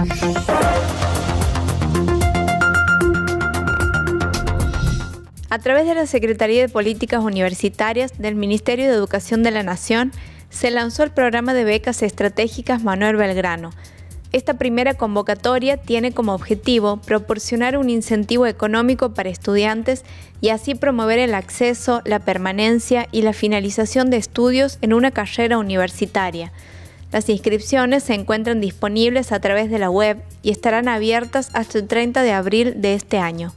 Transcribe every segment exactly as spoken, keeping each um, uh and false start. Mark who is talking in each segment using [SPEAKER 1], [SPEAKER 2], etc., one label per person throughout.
[SPEAKER 1] A través de la Secretaría de Políticas Universitarias del Ministerio de Educación de la Nación, se lanzó el programa de becas estratégicas Manuel Belgrano. Esta primera convocatoria tiene como objetivo proporcionar un incentivo económico para estudiantes y así promover el acceso, la permanencia y la finalización de estudios en una carrera universitaria. Las inscripciones se encuentran disponibles a través de la web y estarán abiertas hasta el treinta de abril de este año.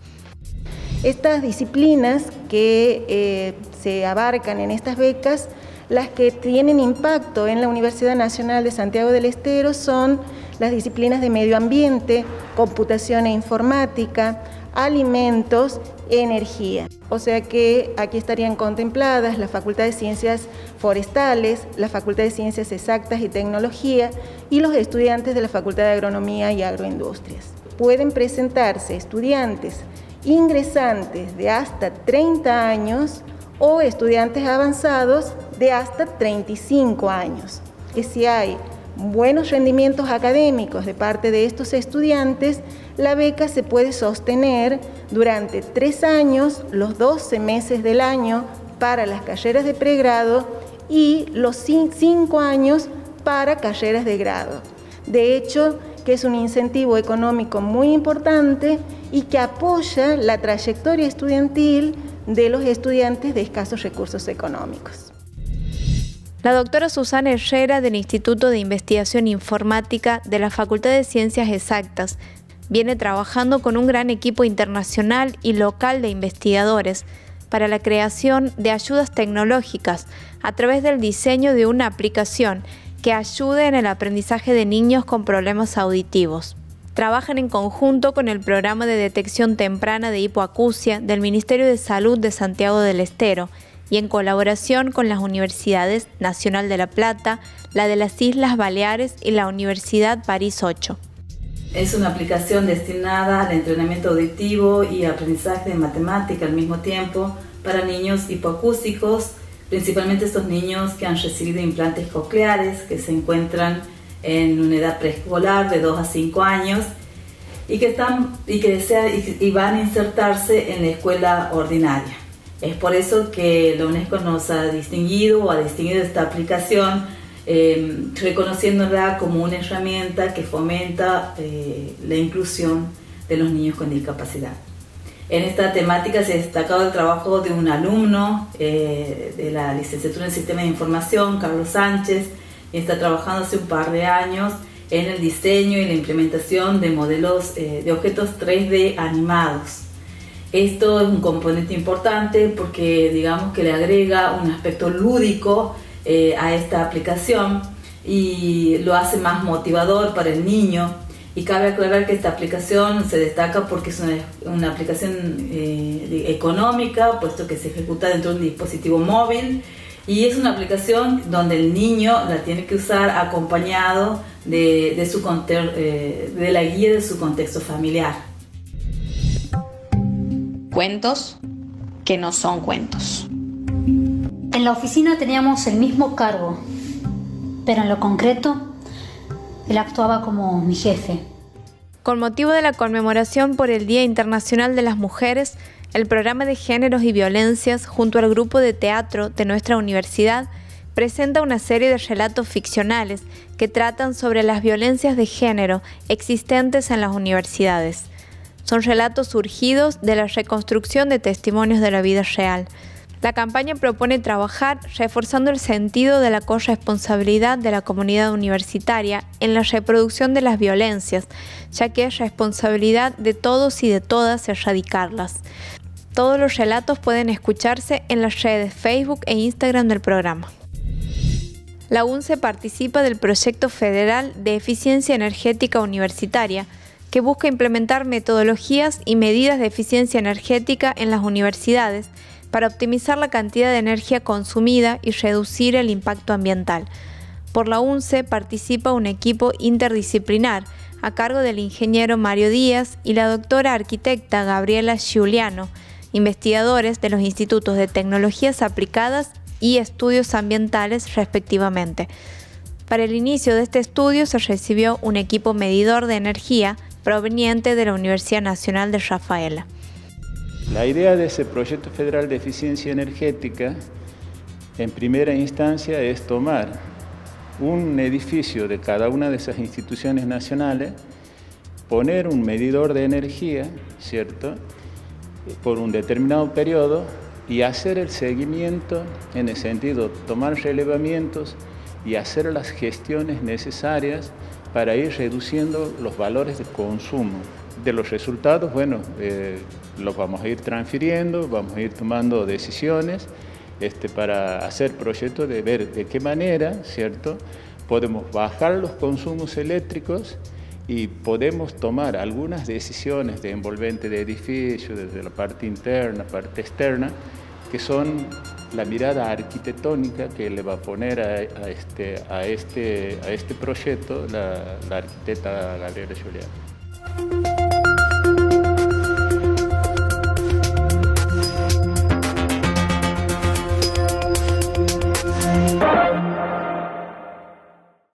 [SPEAKER 2] Estas disciplinas que eh, se abarcan en estas becas, las que tienen impacto en la Universidad Nacional de Santiago del Estero son las disciplinas de medio ambiente, computación e informática, alimentos, energía. O sea que aquí estarían contempladas la Facultad de Ciencias Forestales, la Facultad de Ciencias Exactas y Tecnología y los estudiantes de la Facultad de Agronomía y Agroindustrias. Pueden presentarse estudiantes ingresantes de hasta treinta años o estudiantes avanzados de hasta treinta y cinco años. Que si hay buenos rendimientos académicos de parte de estos estudiantes, la beca se puede sostener durante tres años, los doce meses del año para las carreras de pregrado y los cinco años para carreras de grado. De hecho, que es un incentivo económico muy importante y que apoya la trayectoria estudiantil de los estudiantes de escasos recursos económicos.
[SPEAKER 1] La doctora Susana Herrera del Instituto de Investigación Informática de la Facultad de Ciencias Exactas viene trabajando con un gran equipo internacional y local de investigadores para la creación de ayudas tecnológicas a través del diseño de una aplicación que ayude en el aprendizaje de niños con problemas auditivos. Trabajan en conjunto con el Programa de Detección Temprana de Hipoacusia del Ministerio de Salud de Santiago del Estero y en colaboración con las Universidades Nacional de La Plata, la de las Islas Baleares y la Universidad París ocho.
[SPEAKER 3] Es una aplicación destinada al entrenamiento auditivo y aprendizaje de matemática al mismo tiempo para niños hipoacúsicos, principalmente estos niños que han recibido implantes cocleares, que se encuentran en una edad preescolar de dos a cinco años y que, están, y que desean, y, y van a insertarse en la escuela ordinaria. Es por eso que la UNESCO nos ha distinguido o ha distinguido esta aplicación, eh, reconociéndola como una herramienta que fomenta eh, la inclusión de los niños con discapacidad. En esta temática se ha destacado el trabajo de un alumno eh, de la licenciatura en Sistema de Información, Carlos Sánchez, y está trabajando hace un par de años en el diseño y la implementación de modelos eh, de objetos tres D animados. Esto es un componente importante porque digamos que le agrega un aspecto lúdico eh, a esta aplicación y lo hace más motivador para el niño. Y cabe aclarar que esta aplicación se destaca porque es una, una aplicación eh, económica, puesto que se ejecuta dentro de un dispositivo móvil, y es una aplicación donde el niño la tiene que usar acompañado de, de, su, eh, de la guía de su contexto familiar.
[SPEAKER 4] Cuentos que no son cuentos.
[SPEAKER 5] En la oficina teníamos el mismo cargo, pero en lo concreto él actuaba como mi jefe.
[SPEAKER 1] Con motivo de la conmemoración por el Día Internacional de las Mujeres, el Programa de Géneros y Violencias, junto al grupo de teatro de nuestra universidad, presenta una serie de relatos ficcionales que tratan sobre las violencias de género existentes en las universidades. Son relatos surgidos de la reconstrucción de testimonios de la vida real. La campaña propone trabajar reforzando el sentido de la corresponsabilidad de la comunidad universitaria en la reproducción de las violencias, ya que es responsabilidad de todos y de todas erradicarlas. Todos los relatos pueden escucharse en las redes Facebook e Instagram del programa. La UNCE participa del Proyecto Federal de Eficiencia Energética Universitaria, que busca implementar metodologías y medidas de eficiencia energética en las universidades para optimizar la cantidad de energía consumida y reducir el impacto ambiental. Por la UNCE participa un equipo interdisciplinar a cargo del ingeniero Mario Díaz y la doctora arquitecta Gabriela Giuliano, investigadores de los Institutos de Tecnologías Aplicadas y Estudios Ambientales respectivamente. Para el inicio de este estudio se recibió un equipo medidor de energía proveniente de la Universidad Nacional de Rafaela.
[SPEAKER 6] La idea de ese proyecto federal de eficiencia energética, en primera instancia, es tomar un edificio de cada una de esas instituciones nacionales, poner un medidor de energía, ¿cierto?, por un determinado periodo y hacer el seguimiento, en el sentido de tomar relevamientos y hacer las gestiones necesarias para ir reduciendo los valores de consumo. De los resultados, bueno, eh, los vamos a ir transfiriendo, vamos a ir tomando decisiones este, para hacer proyectos de ver de qué manera, ¿cierto?, podemos bajar los consumos eléctricos y podemos tomar algunas decisiones de envolvente de edificio, desde la parte interna, parte externa, que son la mirada arquitectónica que le va a poner a, a, este, a, este, a este proyecto la, la arquitecta Gabriela Julián.